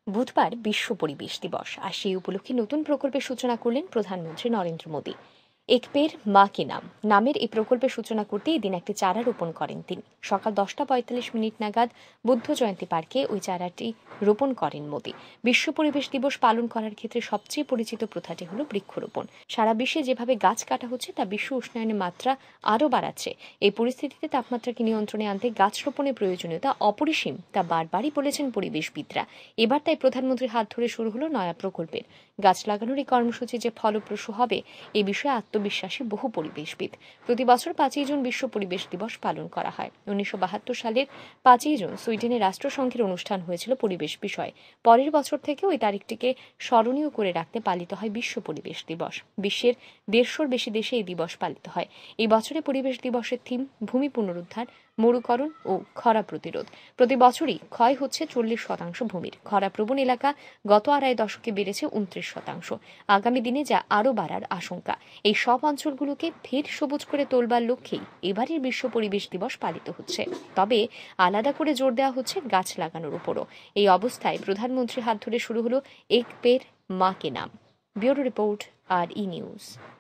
বুধবার বিশ্ব পরিবেশ দিবস, আর সেই উপলক্ষে নতুন প্রকল্পের সূচনা করলেন প্রধানমন্ত্রী নরেন্দ্র মোদী। এক পের মা কে নাম নামের এই প্রকল্পের সূচনা করতে এদিন একটি চারা রোপণ করেন তিনি। সকাল 10:45 নাগাদ বুদ্ধ জয়ন্তী পার্কে ওই চারাটি রোপণ করেন মোদী। বিশ্ব পরিবেশ দিবস পালন করার ক্ষেত্রে সবচেয়ে পরিচিত প্রথাটি হলো বৃক্ষরোপণ। সারা বিশ্বে যেভাবে গাছ কাটা হচ্ছে তা বিশ্ব উষ্ণায়নের মাত্রা আরও বাড়াচ্ছে। এই পরিস্থিতিতে তাপমাত্রাকে নিয়ন্ত্রণে আনতে গাছ রোপণের প্রয়োজনীয়তা অপরিসীম, তা বারবারই বলেছেন পরিবেশবিদরা। এবার তাই প্রধানমন্ত্রীর হাত ধরে শুরু হলো নয়া প্রকল্পের গাছ লাগানোর এই কর্মসূচি যে ফলপ্রসূ হবে এ বিষয়ে আত্মবিশ্বাসী বহু পরিবেশবিদ। প্রতি বছর 5ই জুন বিশ্ব পরিবেশ দিবস পালন করা হয়। 1972 সালের 5ই জুন সুইডেনে রাষ্ট্রসংঘের অনুষ্ঠান হয়েছিল পরিবেশ বিষয়ে। পরের বছর থেকে ওই তারিখটিকে স্মরণীয় করে রাখতে পালিত হয় বিশ্ব পরিবেশ দিবস। বিশ্বের 150-র বেশি দেশে এই দিবস পালিত হয়। এই বছরে পরিবেশ দিবসের থিম ভূমি পুনরুদ্ধার, মরুকরণ ও খরা প্রতিরোধ। প্রতি বছরই ক্ষয় হচ্ছে 40% ভূমির। খরাপ্রবণ এলাকা গত আড়াই দশকে বেড়েছে 29%। আগামী দিনে যা আরও বাড়ার আশঙ্কা। এই সব অঞ্চলগুলোকে ফের সবুজ করে তোলবার লক্ষ্যেই এবারের বিশ্ব পরিবেশ দিবস পালিত হচ্ছে। তবে আলাদা করে জোর দেওয়া হচ্ছে গাছ লাগানোর উপরও। এই অবস্থায় প্রধানমন্ত্রীর হাত ধরে শুরু হলো এক পের মা কে নাম। Bureau report, R E news.